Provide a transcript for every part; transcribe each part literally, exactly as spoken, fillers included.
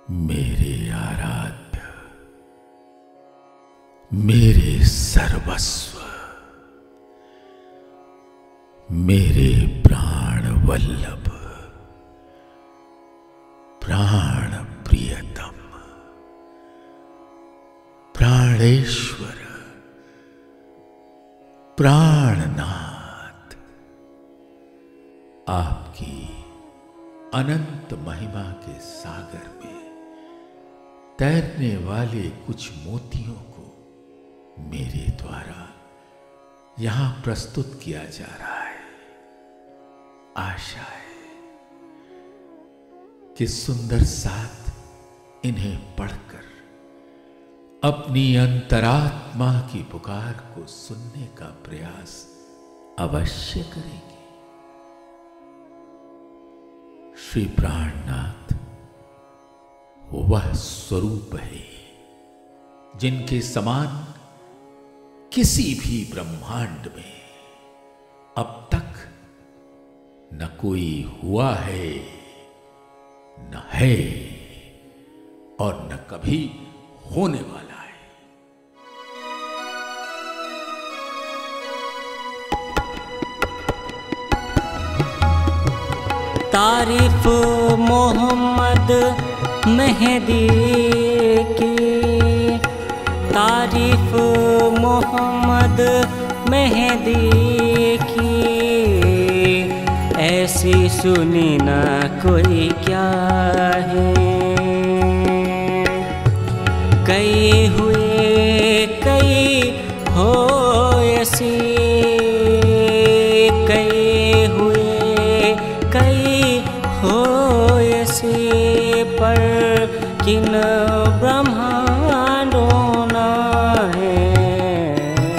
मेरे आराध्य, मेरे सर्वस्व, मेरे प्राण वल्लभ, प्राण प्रियतम, प्राणेश्वर, प्राणनाथ, आपकी अनंत महिमा के सागर में तैरने वाले कुछ मोतियों को मेरे द्वारा यहां प्रस्तुत किया जा रहा है। आशा है कि सुंदर साथ इन्हें पढ़कर अपनी अंतरात्मा की पुकार को सुनने का प्रयास अवश्य करेंगे। श्री प्राणनाथ वह स्वरूप है जिनके समान किसी भी ब्रह्मांड में अब तक न कोई हुआ है, न है और न कभी होने वाला है। तारीफ मोहम्मद मेहदी की, तारीफ मोहम्मद मेहदी की, ऐसी सुनी ना कोई क्या है। कई हुए कई हो ऐसी, कई हुए कई हो ऐसी, पर किन ब्रह्मांडों ना है।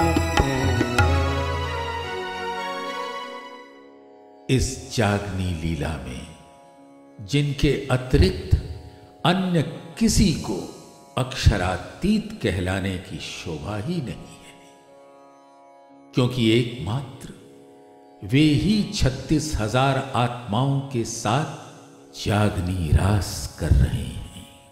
इस जागनी लीला में जिनके अतिरिक्त अन्य किसी को अक्षरातीत कहलाने की शोभा ही नहीं है, क्योंकि एकमात्र वे ही छत्तीस हजार आत्माओं के साथ जागनी रास कर रहे हैं।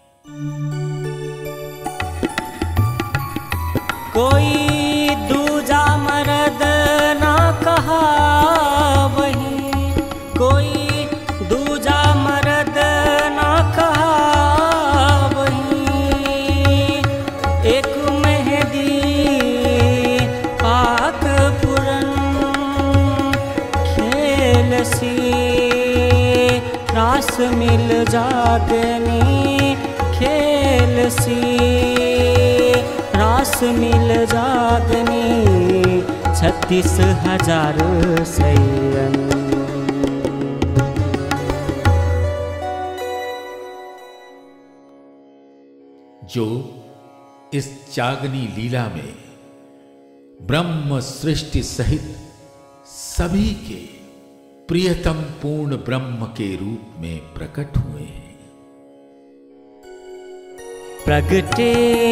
कोई दूजा मर्द ना कहा वही, कोई दूजा मर्द ना कहा वही, एक मेहदी पाक पुरन खेल सी, रास मिल जागनी खेल सी, रास मिल जागनी छत्तीस हजार सैयन। जो इस जागनी लीला में ब्रह्म सृष्टि सहित सभी के प्रियतम पूर्ण ब्रह्म के रूप में प्रकट हुए हैं। प्रगटे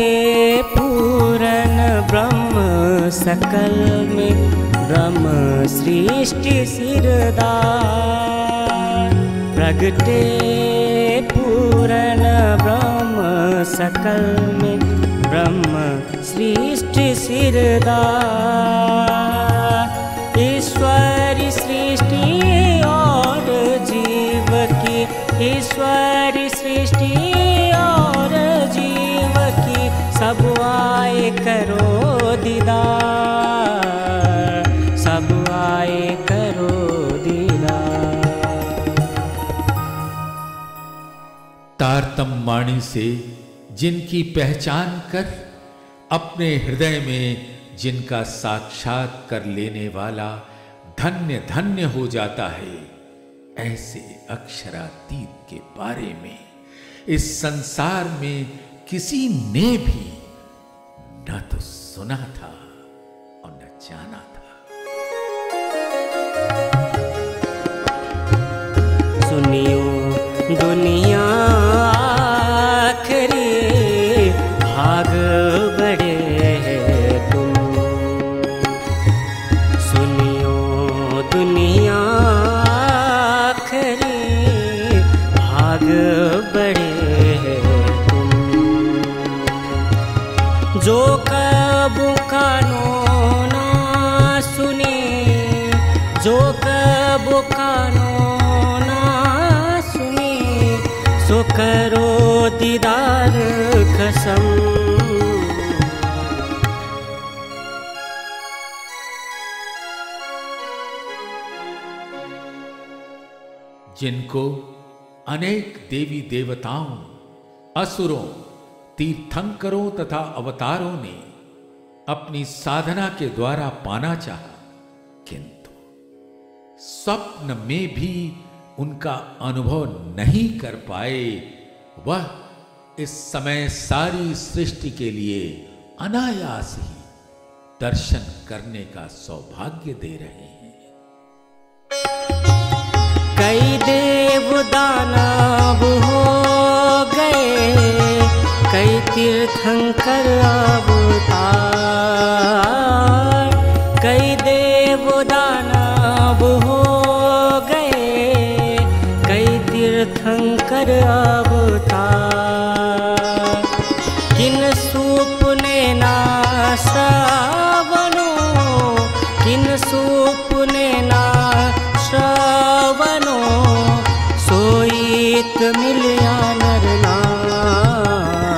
पूरन ब्रह्म सकल में, ब्रह्म सृष्टि सिरदार। प्रगटे पूरन ब्रह्म सकल में, ब्रह्म सृष्टि सिरदार। ईश्वरी सृष्टि और जीव की, ईश्वरी सृष्टि और जीव की, सब आए करो दीदार, सब आए करो दीदार। तारतम वाणी से जिनकी पहचान कर अपने हृदय में जिनका साक्षात कर लेने वाला धन्य धन्य हो जाता है, ऐसे अक्षरातीत के बारे में इस संसार में किसी ने भी न तो सुना था और न जाना था। सुनियो दुनिया आखिरी भाग बड़े तुम, सुनियो दुनिया आखिरी भाग बड़े जिनको अनेक देवी देवताओं, असुरों, तीर्थंकरों तथा अवतारों ने अपनी साधना के द्वारा पाना चाहा, किंतु स्वप्न में भी उनका अनुभव नहीं कर पाए, वह इस समय सारी सृष्टि के लिए अनायास ही दर्शन करने का सौभाग्य दे रहे हैं। कई देव दानव हो गए, कई तीर्थंकर अवतार, कई देव दानव हो गए, कई तीर्थंकर अवतार। किन सुपने ना श्रवणो, किन सुपने ना श्रवणो, सोईत मिलिया नर नार।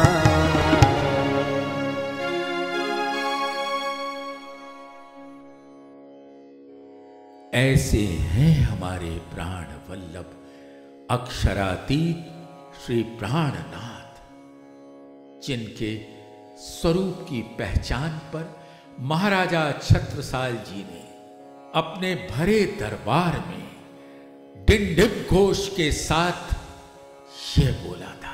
ऐसे हैं हमारे प्राण वल्लभ अक्षरातीत श्री प्राणनाथ, जिनके स्वरूप की पहचान पर महाराजा छत्रसाल जी ने अपने भरे दरबार में डिंडिम घोष के साथ ये बोला था।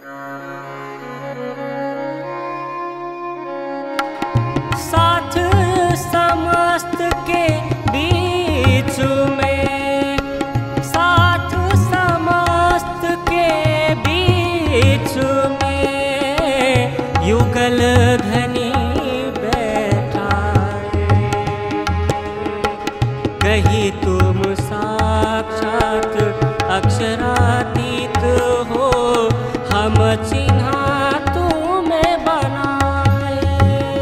साथ समस्त के बीच में, साथ समस्त के बीच में, युगल धनी बैठा है। कहीं तुम साक्षात अक्षरातीत हो, हम चिन्हा तुम्हें बनाए।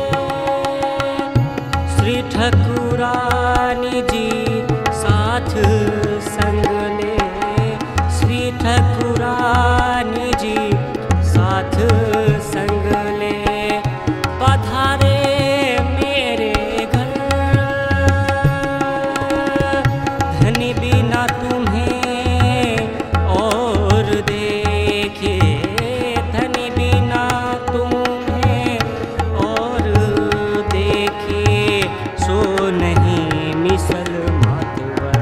श्री ठकुरानी जी साथ संग ले, श्री ठकुरानी जी साथ संग ले, पधारे मेरे घर। धनी बिना तुम्हें और देखे, धनी बिना तुम्हें और देखे, सो नहीं मिसल मातवर।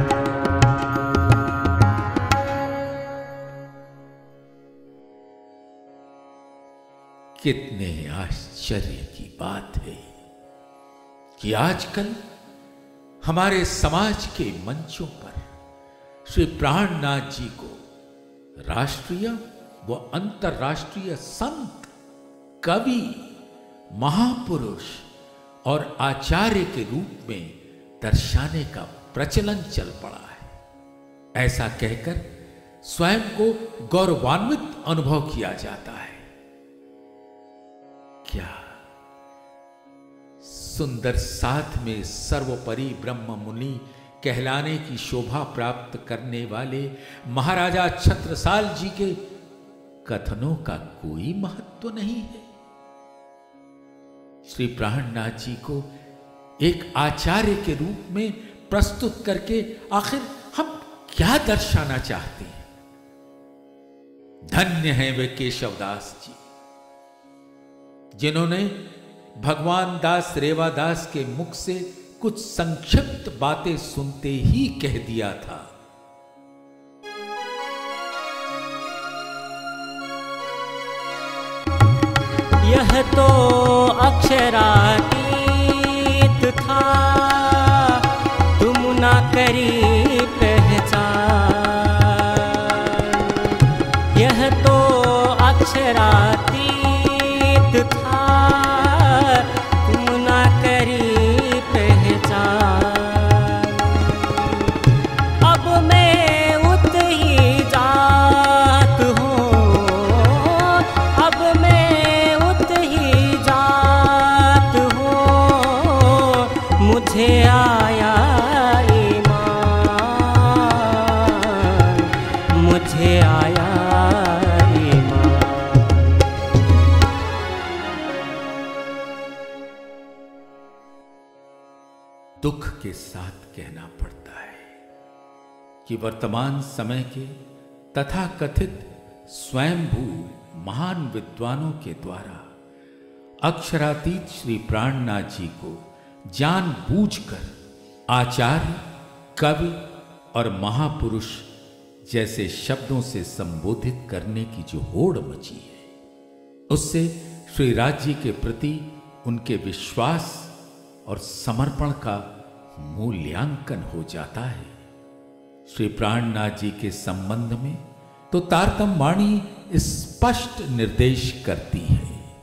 कितने आश्चर्य की बात है कि आजकल हमारे समाज के मंचों पर श्री प्राणनाथ जी को राष्ट्रीय व अंतर्राष्ट्रीय संत, कवि, महापुरुष और आचार्य के रूप में दर्शाने का प्रचलन चल पड़ा है। ऐसा कहकर स्वयं को गौरवान्वित अनुभव किया जाता है। क्या सुंदर साथ में सर्वोपरि ब्रह्म मुनि कहलाने की शोभा प्राप्त करने वाले महाराजा छत्रसाल जी के कथनों का कोई महत्व नहीं है? श्री प्राणनाथ जी को एक आचार्य के रूप में प्रस्तुत करके आखिर हम क्या दर्शाना चाहते हैं? धन्य हैं वे केशवदास जी, जिन्होंने भगवान दास रेवादास के मुख से कुछ संक्षिप्त बातें सुनते ही कह दिया था। यह तो अक्षरातीत था, तुम ना करी पहचान। यह तो अक्षरातीत था, तुम ना करी पहचान। अब मैं उत ही जात हूँ, अब मैं उत ही जात हूँ, मुझे आया ईमान, मुझे आया दुख के साथ कहना पड़ता है कि वर्तमान समय के तथा कथित स्वयंभू महान विद्वानों के द्वारा अक्षरातीत श्री प्राणनाथ जी को जानबूझकर आचार्य, कवि और महापुरुष जैसे शब्दों से संबोधित करने की जो होड़ मची है, उससे श्री राज जी के प्रति उनके विश्वास और समर्पण का मूल्यांकन हो जाता है। श्री प्राणनाथ जी के संबंध में तो तारतम वाणी स्पष्ट निर्देश करती है।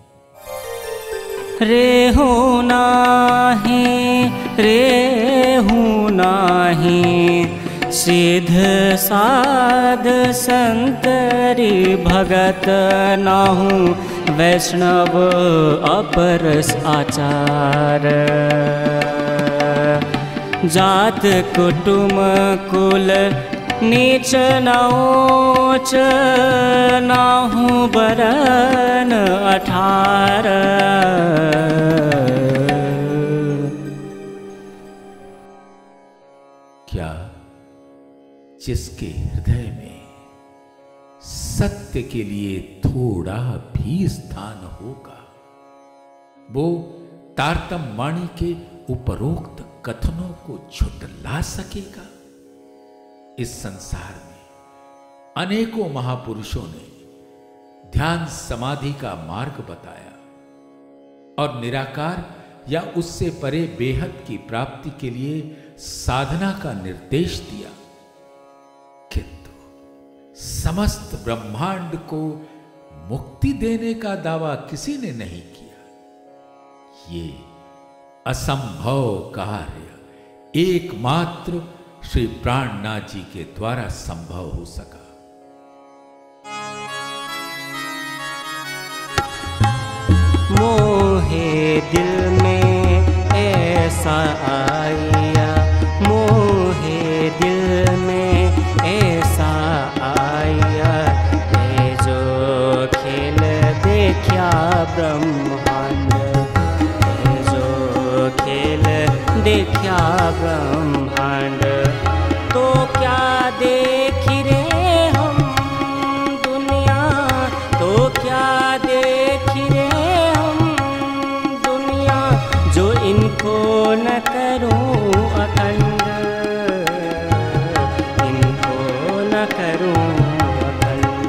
रेहु नाही रेहु नाही सिद्ध साध संतरी भगत नाहु वैष्णव अपरस आचार जात कुटुम कुल नीच नौच नाहु बरन अठार क्या जिसके हृदय में सत्य के लिए थोड़ा भी स्थान होगा, वो तारतम वाणी के उपरोक्त कथनों को झुठला सकेगा? इस संसार में अनेकों महापुरुषों ने ध्यान समाधि का मार्ग बताया और निराकार या उससे परे बेहद की प्राप्ति के लिए साधना का निर्देश दिया, किंतु समस्त ब्रह्मांड को मुक्ति देने का दावा किसी ने नहीं किया। ये असंभव कार्य एकमात्र श्री प्राणनाथ जी के द्वारा संभव हो सका। मोहे दिल में ऐसा आया, मोहे दिल में ऐसा आया, ये जो खेल देखा ब्रह्मांड, ये जो खेल देखा ब्रह्मांड, तो क्या देख रे हम दुनिया, तो क्या देख रे हम दुनिया, जो इनको न करूं अखंड, इनको न करूं अखंड।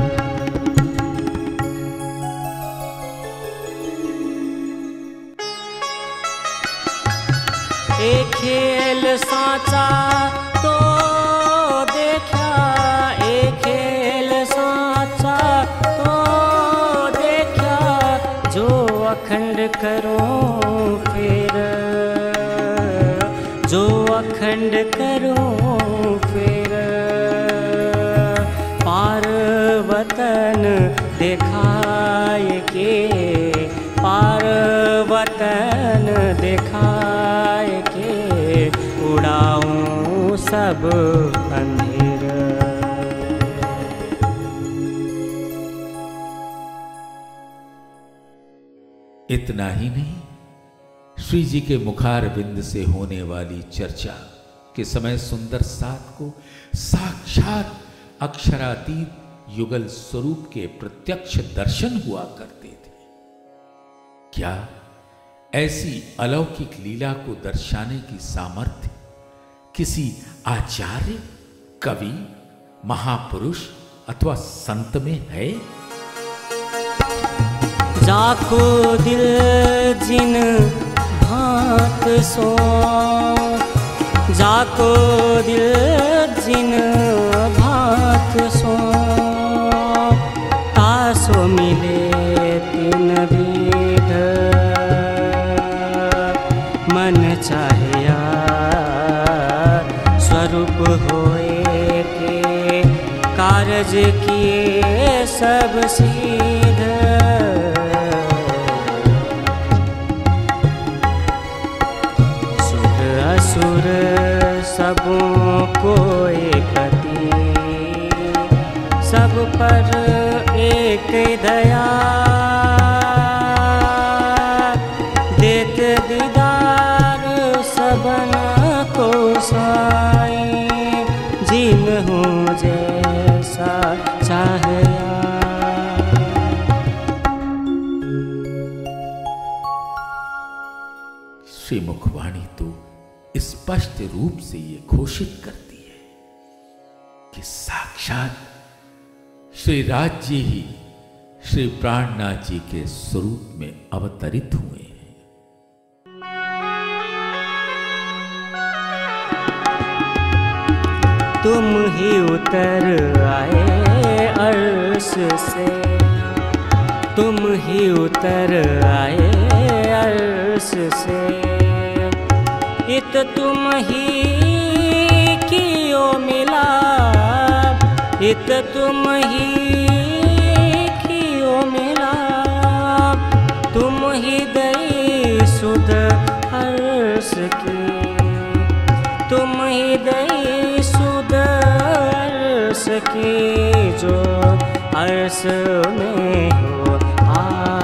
एक खेल साचा तो देखा, एक खेल साचा तो देखा, जो अखंड करूं फिर, जो अखंड करूं फिर, पार वतन दिखाए के, पार वतन दिखाए के, उड़ाऊं सब अंधेर। इतना ही नहीं, श्री जी के मुखार बिंद से होने वाली चर्चा के समय सुंदर साथ को साक्षात अक्षरातीत युगल स्वरूप के प्रत्यक्ष दर्शन हुआ करते थे। क्या ऐसी अलौकिक लीला को दर्शाने की सामर्थ्य किसी आचार्य, कवि, महापुरुष अथवा संत में है? जाको दिल जिन भांत सो, जाको दिल जिन भांत सो, तासो मिले तीन विध, मन चाहिया स्वरूप होए के, कारज किए सब सीध। सुर असुर सबों को एकती, सब पर एक दया, देत दीदार सबन को साई, जी चाहया। श्री मुखवाणी तो स्पष्ट रूप से ये घोषित करती है कि साक्षात श्री राज्य ही श्री प्राणनाथ जी के स्वरूप में अवतरित हुए हैं। तुम ही उतर आए अर्श से, तुम ही उतर आए अर्श से, इत तुम ही कियो मिला, इत तुम ही कियो मिला, तुम ही दई सुध हर्ष की, तुम ही दई सुध हर्ष की, जो हर्ष में हो आ।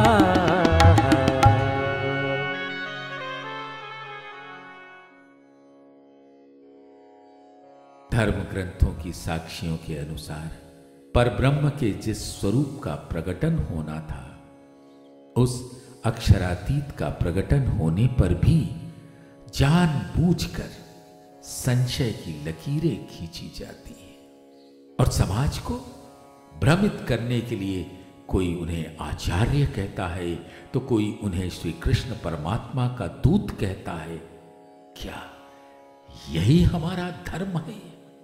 धर्म ग्रंथों की साक्षियों के अनुसार परब्रह्म के जिस स्वरूप का प्रकटन होना था, उस अक्षरातीत का प्रकटन होने पर भी जानबूझकर संशय की लकीरें खींची जाती हैं और समाज को भ्रमित करने के लिए कोई उन्हें आचार्य कहता है तो कोई उन्हें श्री कृष्ण परमात्मा का दूत कहता है। क्या यही हमारा धर्म है?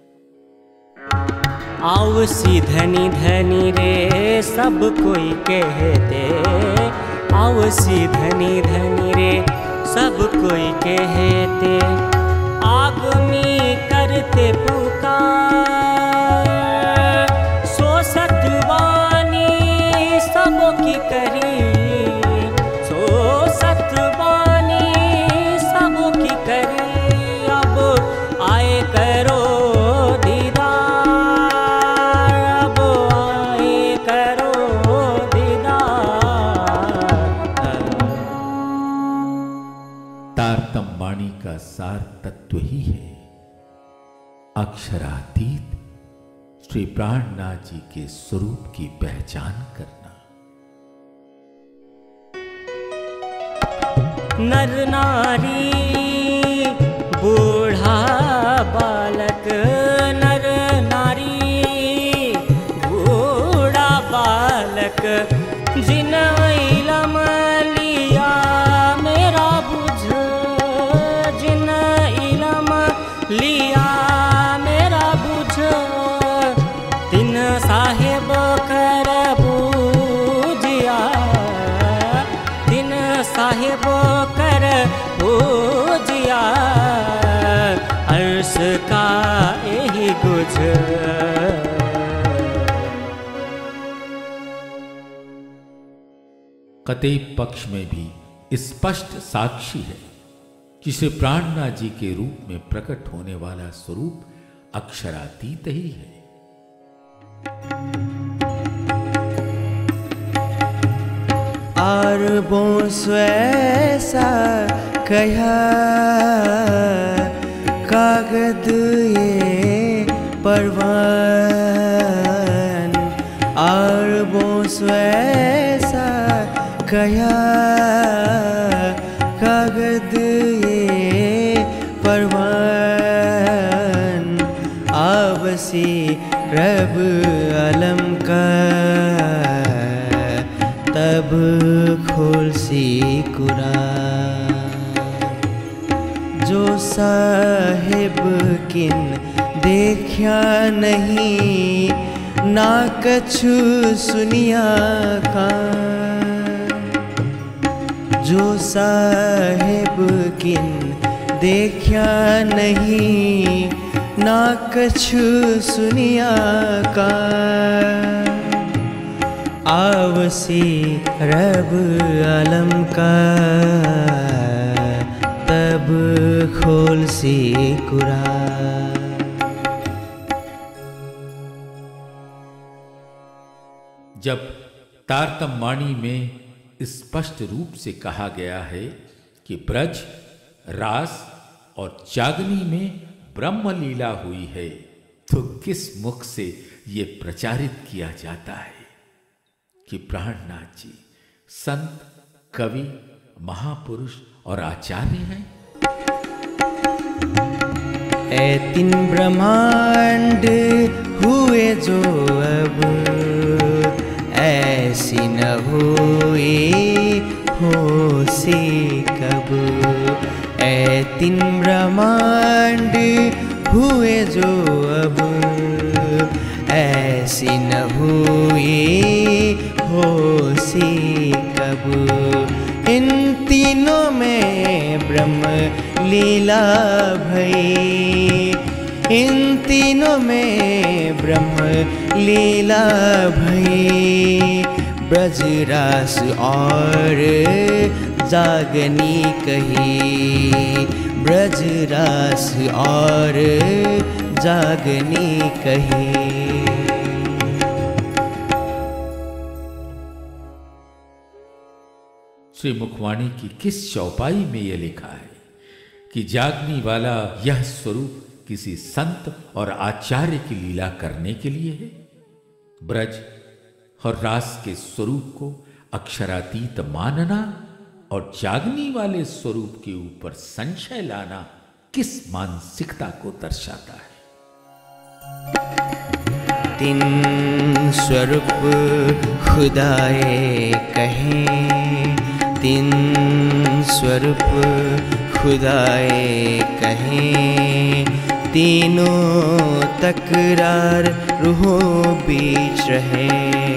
आवसी धनी धनी रे सब कोई कहते, आवसी धनी धनी रे सब कोई कहते, आगमी करते पुकार, सो सतवानी सब की करी, सो सतवानी सब की करी, अब आए करो का सार तत्व ही है अक्षरातीत श्री प्राणनाथ जी के स्वरूप की पहचान करना। नर नारी बूढ़ा बालक, नर नारी बूढ़ा बालक, जिन इलम लिया मेरा बुझ, जिन इलम लिया मेरा बुझ, तिन साहेब कर बूझिया, तिन साहेब कर बूझिया, अर्श का यही गुझ। कतई पक्ष में भी स्पष्ट साक्षी है कि श्री प्राणनाथ जी के रूप में प्रकट होने वाला स्वरूप अक्षरातीत ही है। अरबों स्वैसा कहा कागद ये परवान, अरबों स्वैसा कहा कागद ये परवान, आवसी रब अलम का तब खोल सी कुरान, जो साहिब किन देखा नहीं ना कछु सुनिया का, जो साहिब किन देखा नहीं ना कछु सुनिया का, आवसी रब अलम का तब खोल सी कुरान। जब तारतम्यवाणी में स्पष्ट रूप से कहा गया है कि ब्रज, रास और चागनी में ब्रह्म लीला हुई है, तो किस मुख से ये प्रचारित किया जाता है कि प्राणनाथ जी संत, कवि, महापुरुष और आचार्य हैं? ऐ तीन ब्रह्मांड हुए जो अब ऐसी न हुए हो से कब। ऐ तीन ब्रह्मांड हुए जो अब ऐसी न हुए हो से कब। इन तीनों में ब्रह्म लीला भई, इन तीनों में ब्रह्म लीला भई। ब्रजरास और जागनी कही, ब्रजरास और जागनी कही। श्री मुखवाणी की किस चौपाई में यह लिखा है कि जागनी वाला यह स्वरूप किसी संत और आचार्य की लीला करने के लिए है? ब्रज और रास के स्वरूप को अक्षरातीत मानना और जागनी वाले स्वरूप के ऊपर संशय लाना किस मानसिकता को दर्शाता है? तीन स्वरूप खुदाए कहें, तीन स्वरूप खुदाए कहें। तीनों तकरार रूहों बीच रहे,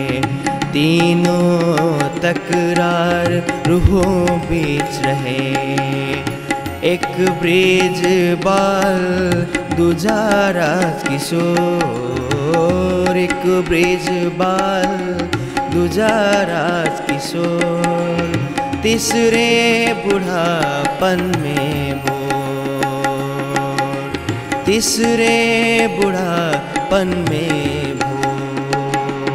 तीनों तकरार रूहों बीच रहे। एक ब्रिज बाल दूजा राज किशोर, एक ब्रिज बाल दूजा राज किशोर। तीसरे बुढ़ापन में भोर, तीसरे बुढ़ापन में भोर।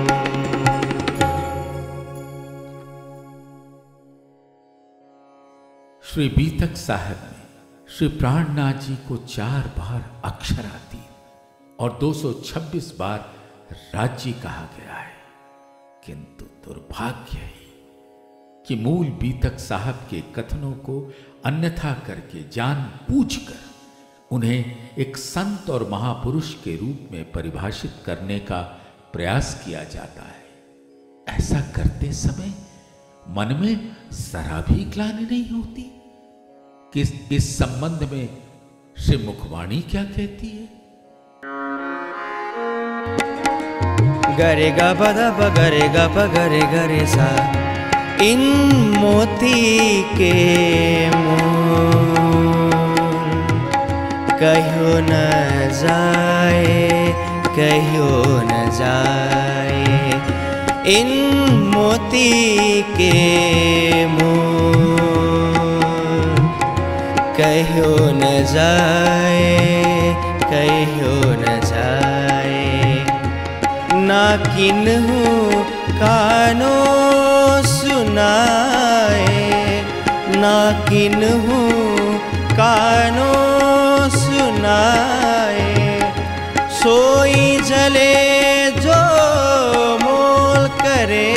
श्री बीतक साहब ने श्री प्राणनाथ जी को चार बार अक्षरातीत और दो सौ छब्बीस बार राज्य कहा गया है, किंतु दुर्भाग्य है कि मूल बीतक साहब के कथनों को अन्यथा करके जानबूझकर उन्हें एक संत और महापुरुष के रूप में परिभाषित करने का प्रयास किया जाता है। ऐसा करते समय मन में जरा भी ग्लानि नहीं होती कि इस संबंध में श्री मुखवाणी क्या कहती है? गरे गा पदा प गरे गा प गरे गरे सा। इन मोती के मोल कहियो न जाए, कहियो न जाए। इन मोती के मोल कहियो न जाए, कहियो न जाए। ना किन्हु कानो सुनाए, ना किन्हु कानो सुनाए। सोई जले जो मोल करे,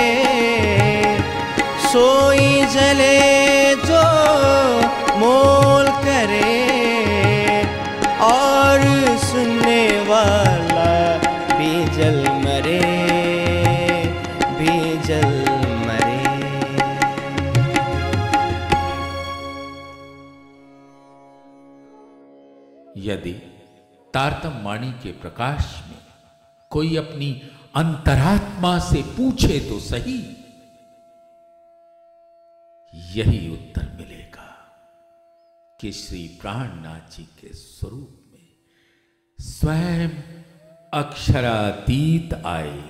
सोई जले जो मोल करे। और सुनने वाला भी जल मरे, भी जल मरे। यदि तारतम वाणी के प्रकाश में कोई अपनी अंतरात्मा से पूछे तो सही, यही उत्तर मिलेगा कि श्री प्राणनाथ जी के स्वरूप में स्वयं अक्षरातीत आए।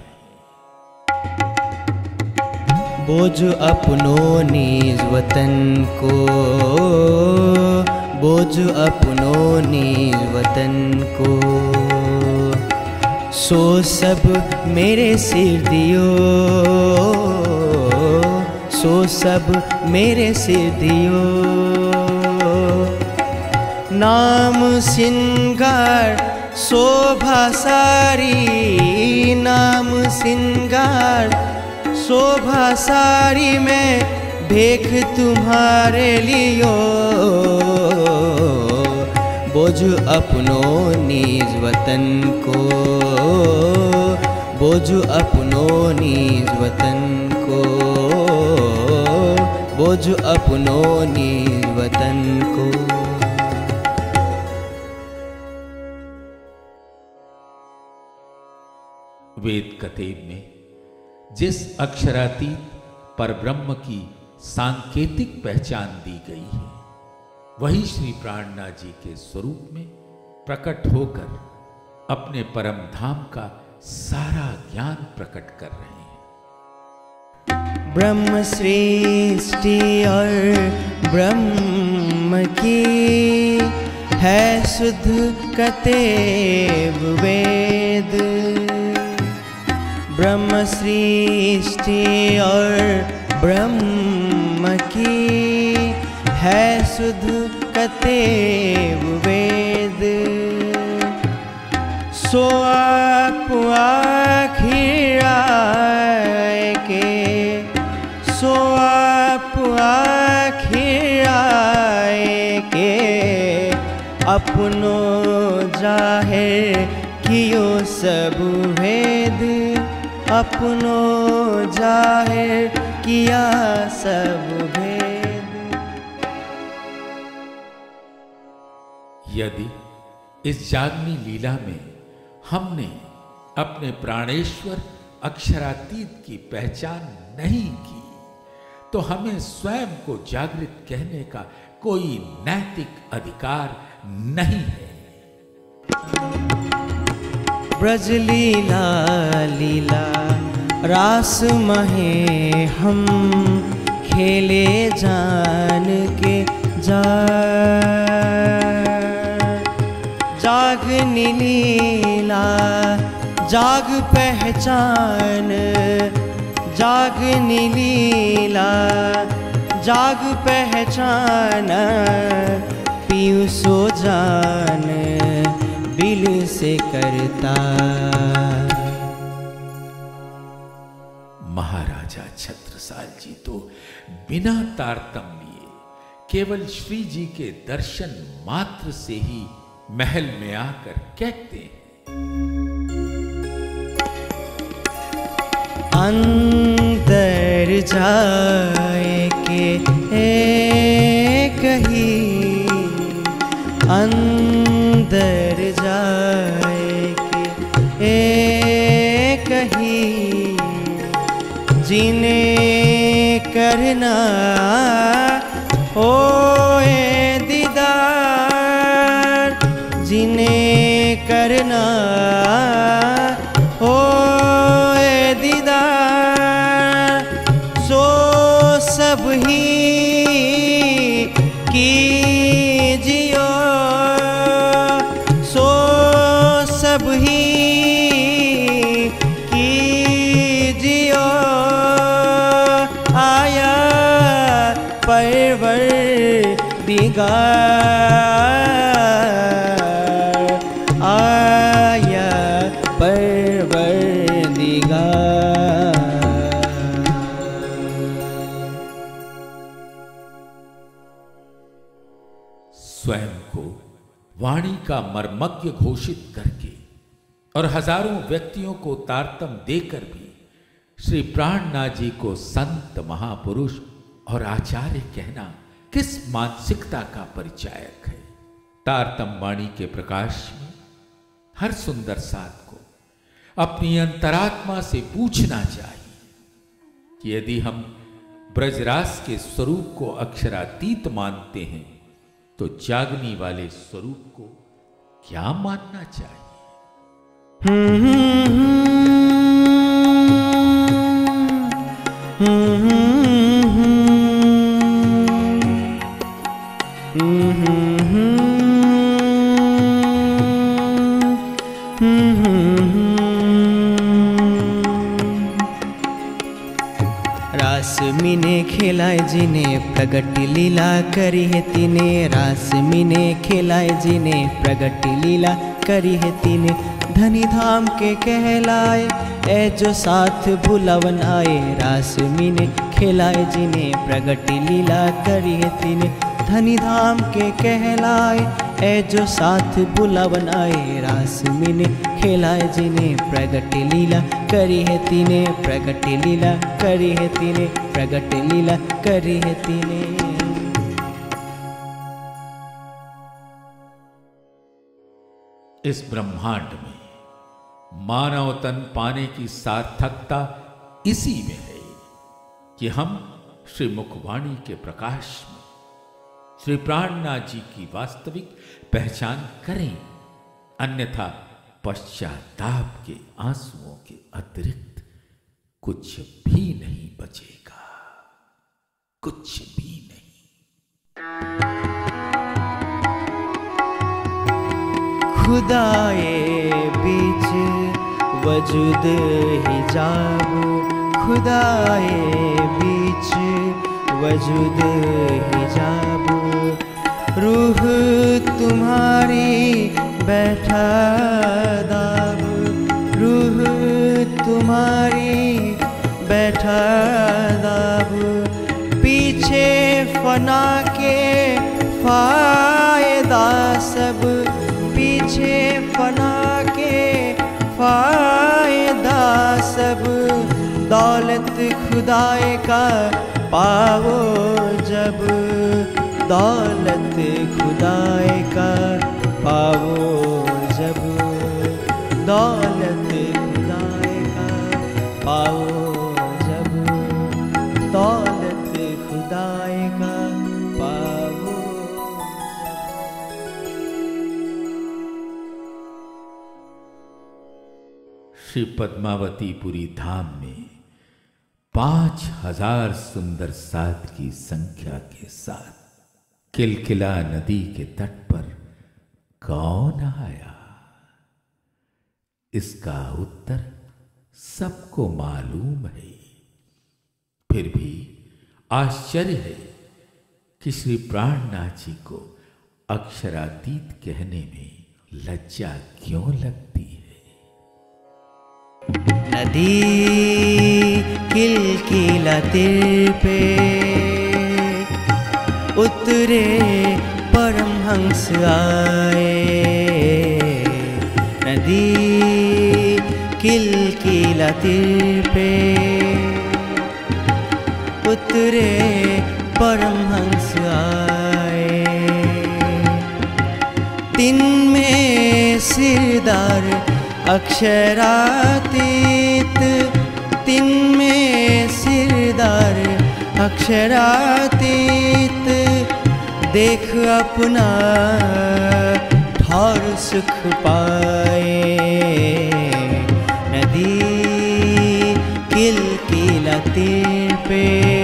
बोझ अपनों निज वतन को, बोझ अपनों निज वतन को। सो सब मेरे सिर दियो, सो सब मेरे सिर दियो। नाम सिंगार शोभा सारी नाम सिंगार, शोभा सारी में भेख तुम्हारे लियो, बोझ अपनों निज वतन को, बोझ अपनों निज वतन को, बोझ अपनों निज वतन को। वेद कतेब में जिस अक्षरातीत परब्रह्म की सांकेतिक पहचान दी गई है, वही श्री प्राणनाथ जी के स्वरूप में प्रकट होकर अपने परम धाम का सारा ज्ञान प्रकट कर रहे हैं। ब्रह्म सृष्टि और ब्रह्म की है शुद्ध कतेब वेद, ब्रह्म सृष्टि और ब्रह्म की है शुद्ध कतेब वेद, सो आप आखिर आए के, सो आप आखिर आए के, अपनो जाहिर कियो सब भेद, अपनो जाहिर किया सब भेद। यदि इस जागनी लीला में हमने अपने प्राणेश्वर अक्षरातीत की पहचान नहीं की, तो हमें स्वयं को जागृत कहने का कोई नैतिक अधिकार नहीं है। ब्रज लीला लीला रास महे हम खेले जान के जा, जागनी लीला जाग पहचान, जागनी लीला जाग पहचान, पीयूं सो जान बिल से करता। महाराजा छत्रसाल जी तो बिना तारतम्य केवल श्री जी के दर्शन मात्र से ही महल में आकर कहते हैं, अंदर जाए के कही, अंदर जाए के कही, जिन्हें करना होए दीदार, जिन्हें करना होए दीदार, सो सब ही कीजियो, सो सब ही कीजियो, आया परवरदिगार, आया परवरदिगार। स्वयं को वाणी का मर्मज्ञ घोषित करके और हजारों व्यक्तियों को तारतम देकर भी श्री प्राणनाथ जी को संत, महापुरुष और आचार्य कहना किस मानसिकता का परिचायक है। तारतम वाणी के प्रकाश में हर सुंदर साध को अपनी अंतरात्मा से पूछना चाहिए कि यदि हम ब्रजरास के स्वरूप को अक्षरातीत मानते हैं, तो जागनी वाले स्वरूप को क्या मानना चाहिए। रास मिने खेलाए जिने प्रगट लीला करी है तिने, रास मिने खेलाए जिने प्रगट लीला करी है तीने धनी धाम के कहलाए। ए जो साथ बुलावन आए रास मीने खिलाए जिन्हें प्रगट लीला करी है तीने धनी धाम के कहलाए। ए जो साथ बुलावन आए रास मीने खिलाए जिन्हें प्रगट लीला करी है तीने प्रगट लीला करी है तीने प्रगट लीला करी है तीने। इस ब्रह्मांड में मानव तन पाने की सार्थकता इसी में है कि हम श्री मुखवाणी के प्रकाश में श्री प्राणनाथ जी की वास्तविक पहचान करें, अन्यथा पश्चाताप के आंसुओं के अतिरिक्त कुछ भी नहीं बचेगा, कुछ भी नहीं। खुदाए बीच वजूद हिजाब, खुदाए बीच वजूद हिजाब, रूह तुम्हारी बैठा दाब, रूह तुम्हारी बैठा दाब, पीछे फना के फायदा सब, पीछे फना के फायदा सब, दौलत खुदाए का पाओ जब, दौलत खुदाए का पाओ जब, दौलत खुदाए का पाओ जब, दौलत खुदाए का पाओ। श्री पद्मावतीपुरी धाम में पांच हजार सुंदर सात की संख्या के साथ किलकिला नदी के तट पर कौन आया? इसका उत्तर सबको मालूम है। फिर भी आश्चर्य है कि श्री प्राणनाथ जी को अक्षरातीत कहने में लज्जा क्यों लगती है। नदी किलकिला तीर पे उतरे परमहंस आए, नदी किलकिला तीर पे उतरे परमहंस आए, दिन में सिरदार अक्षरातीत, दिन में सिरदार अक्षरातीत, देख अपना ठौर सुख पाए, नदी किलकिला तीर पे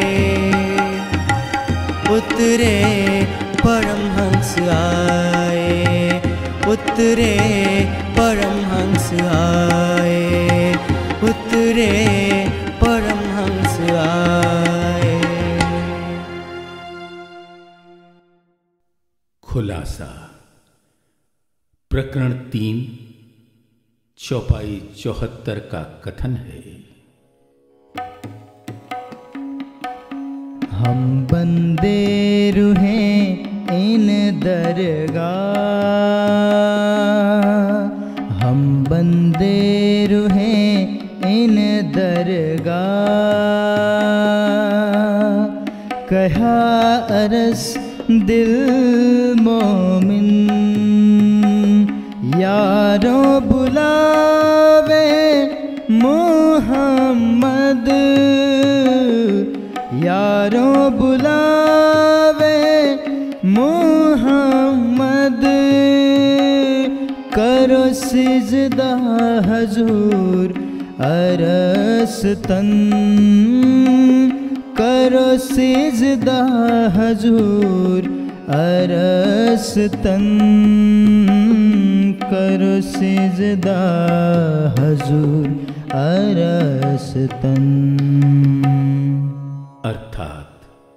उतरे परमहंस आए, उतरे परमहंस आए, उतरे परमहंस आए। खुलासा। प्रकरण तीन चौपाई चौहत्तर का कथन है। हम बंदे रूहें इन दरगाह, हम बंदे रूहें इन दरगाह, कहा अरस दिल मोमिन, यारों बुलावे मोहम्मद, यारों बुलावे मोहम्मद, करो सिजदा हजूर अरस तन, करो सिजदा हजूर अरस तन, करो सिजदा हजूर अरस तन। अर्थात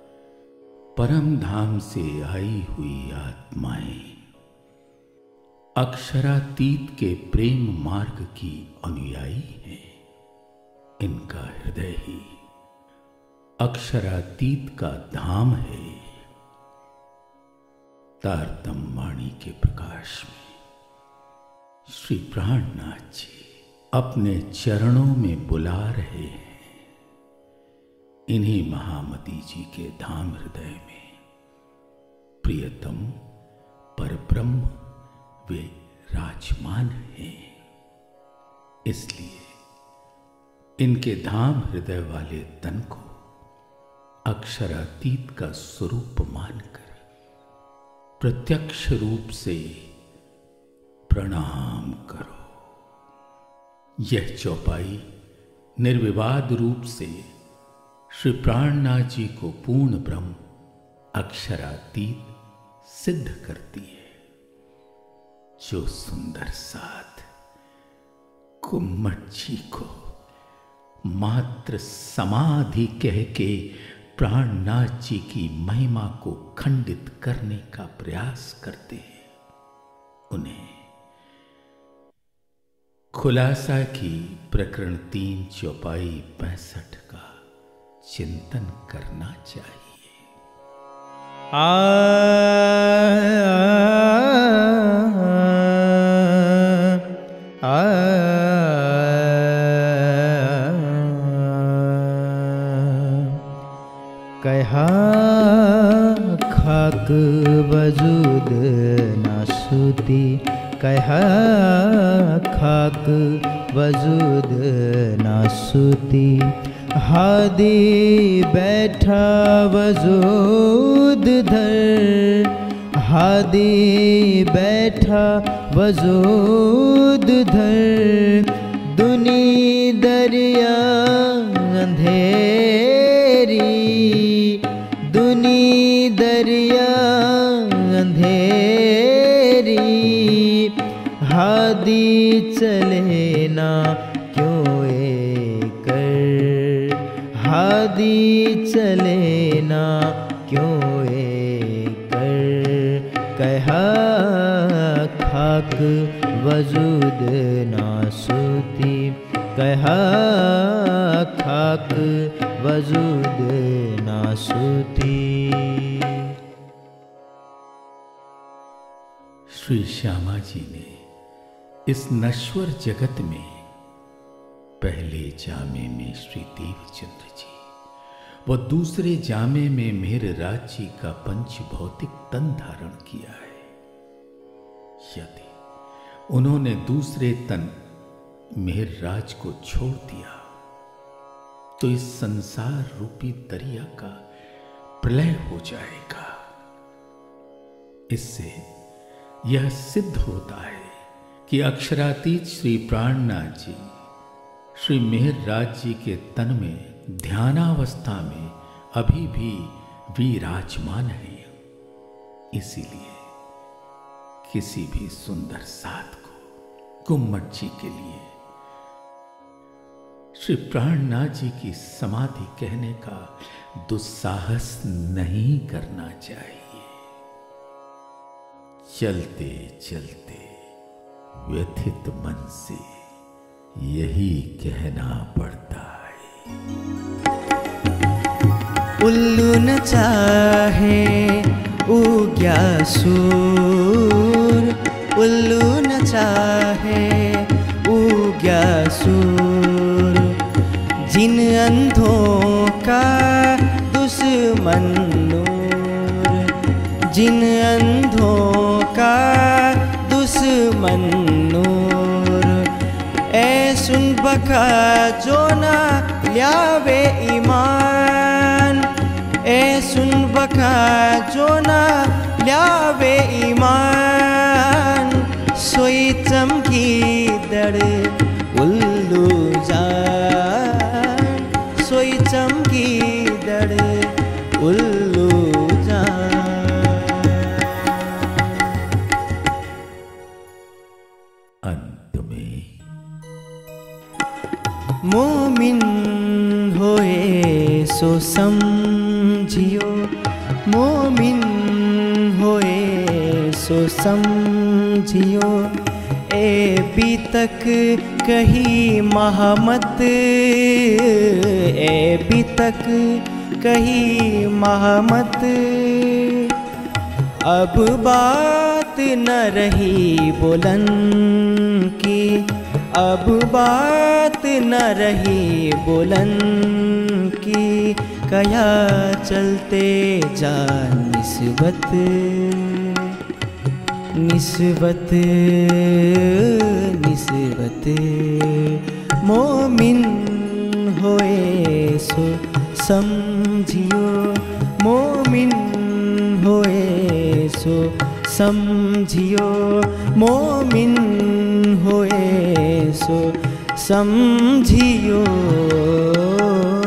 परम धाम से आई हुई आत्माएं अक्षरातीत के प्रेम मार्ग की अनुयायी हैं। इनका हृदय ही अक्षरातीत का धाम है। तारतम्य वाणी के प्रकाश में श्री प्राणनाथ जी अपने चरणों में बुला रहे हैं। इन्हीं महामती जी के धाम हृदय में प्रियतम परब्रह्म वे राजमान हैं। इसलिए इनके धाम हृदय वाले तन को अक्षरातीत का स्वरूप मानकर प्रत्यक्ष रूप से प्रणाम करो। यह चौपाई निर्विवाद रूप से श्री प्राणनाथ जी को पूर्ण ब्रह्म अक्षरातीत सिद्ध करती है। जो सुंदर साथ कुम्मट जी को मात्र समाधि कह के प्राणनाथ जी की महिमा को खंडित करने का प्रयास करते हैं, उन्हें खुलासा की प्रकरण तीन चौपाई पैंसठ का चिंतन करना चाहिए। आ आ कहा खाक वजूद नासूती, कहा खाक वजूद नासूती, हादी बैठा वजूद धर, हादी बैठा वजूद धर, दुनी दरिया अंधेरी, दुनी दरिया अंधेरी, हादी चले ना क्यों ए कर, हादी चले ना क्यों ए कर, कहा खाक वजूद नासूती, कहा खाक वजूद नासूती। श्री श्यामा जी ने इस नश्वर जगत में पहले जामे में श्री देवचंद्र जी व दूसरे जामे में मेहरराज जी का पंच भौतिक तन धारण किया है। यदि उन्होंने दूसरे तन मेहरराज को छोड़ दिया तो इस संसार रूपी दरिया का प्रलय हो जाएगा। इससे यह सिद्ध होता है कि अक्षरातीत श्री प्राणनाथ जी श्री मेहरराज जी के तन में ध्यानावस्था में अभी भी विराजमान है। इसीलिए किसी भी सुंदर साध को कुम्मट जी के लिए श्री प्राणनाथ जी की समाधि कहने का दुस्साहस नहीं करना चाहिए। चलते चलते व्यथित मन से यही कहना पड़ता है। उल्लू न चाहे उग्या सूर, उल्लू न चाहे उग्या सूर, जिन अंधों का दुश्मन नूर, जिन अंधों का दुश्मन नूर, ऐ सुन बका जो ना ल्यावे ईमान, ऐ सुन बका जो ना ल्यावे ईमान, सोई चमकी दड़ उल्लू जान, सोई चमकी दड़ उल्लू जान। अंत में मोमिन होए सो समझियो, मोमिन होए सो समझियो। ए बीतक कही महामत, ए बीतक कही महामत, अब बात न रही बोलन की, अब बात न रही बोलन की, कया चलते जा निस्बत, निस्बत निस्बत। मोमिन होए सो समझियो, मोमिन होए सो समझियो, मोमिन होए सो समझियो।